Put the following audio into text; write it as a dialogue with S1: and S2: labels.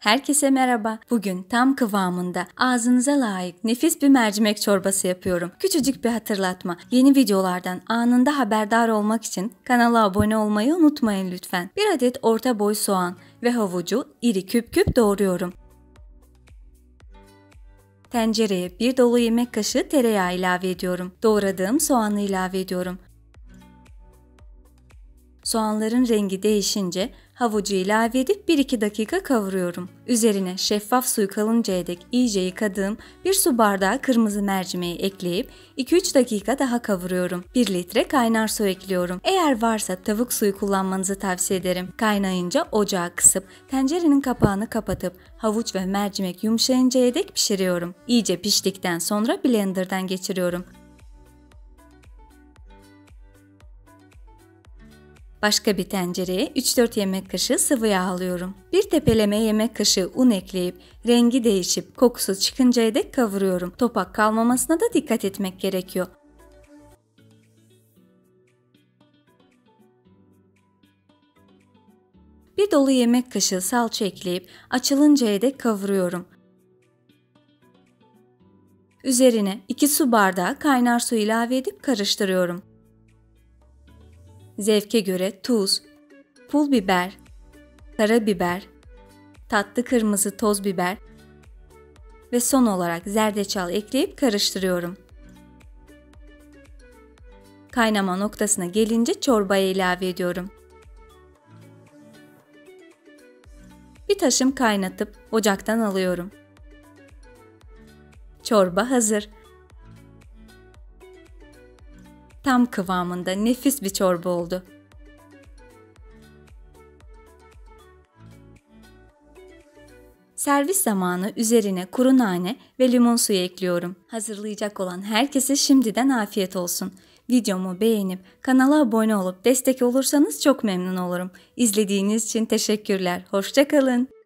S1: Herkese merhaba. Bugün tam kıvamında, ağzınıza layık nefis bir mercimek çorbası yapıyorum. Küçücük bir hatırlatma. Yeni videolardan anında haberdar olmak için kanala abone olmayı unutmayın lütfen. 1 adet orta boy soğan ve havucu iri küp küp doğruyorum. Tencereye 1 dolu yemek kaşığı tereyağı ilave ediyorum. Doğradığım soğanı ilave ediyorum. Soğanların rengi değişince havucu ilave edip 1-2 dakika kavuruyorum. Üzerine şeffaf suyu kalıncaya dek iyice yıkadığım 1 su bardağı kırmızı mercimeği ekleyip 2-3 dakika daha kavuruyorum. 1 litre kaynar su ekliyorum. Eğer varsa tavuk suyu kullanmanızı tavsiye ederim. Kaynayınca ocağı kısıp tencerenin kapağını kapatıp havuç ve mercimek yumuşayıncaya dek pişiriyorum. İyice piştikten sonra blenderdan geçiriyorum. Başka bir tencereye 3-4 yemek kaşığı sıvı yağ alıyorum. Bir tepeleme yemek kaşığı un ekleyip rengi değişip kokusu çıkıncaya dek kavuruyorum. Topak kalmamasına da dikkat etmek gerekiyor. Bir dolu yemek kaşığı salça ekleyip açılıncaya dek kavuruyorum. Üzerine 2 su bardağı kaynar su ilave edip karıştırıyorum. Zevke göre tuz, pul biber, karabiber, tatlı kırmızı toz biber ve son olarak zerdeçal ekleyip karıştırıyorum. Kaynama noktasına gelince çorbaya ilave ediyorum. Bir taşım kaynatıp ocaktan alıyorum. Çorba hazır. Tam kıvamında nefis bir çorba oldu. Servis zamanı üzerine kuru nane ve limon suyu ekliyorum. Hazırlayacak olan herkese şimdiden afiyet olsun. Videomu beğenip kanala abone olup destek olursanız çok memnun olurum. İzlediğiniz için teşekkürler. Hoşça kalın.